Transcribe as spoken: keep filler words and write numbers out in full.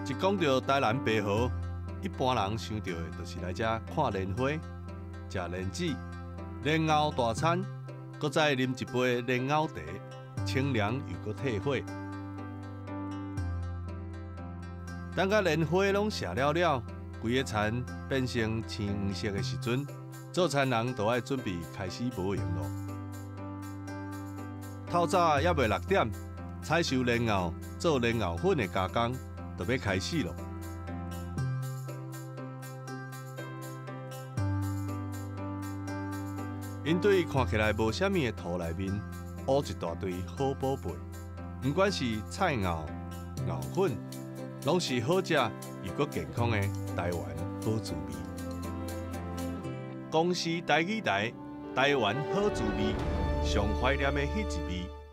一讲到台南白河，一般人想到的就是来这看莲花、食莲子、莲藕大餐，搁再啉一杯莲藕茶，清凉又搁退火。等甲莲花拢谢了了，规个田变成青黄色的时阵，做田人就要准备开始无闲咯。透早还未六点，采收莲藕、做莲藕粉的加工就要开始咯。因对看起来无啥物的土内面，乌一大堆好宝贝，不管是菜藕、藕粉，拢是好食又搁健康的台湾好滋味。公司台语台，台湾好滋味，上怀念的迄一味。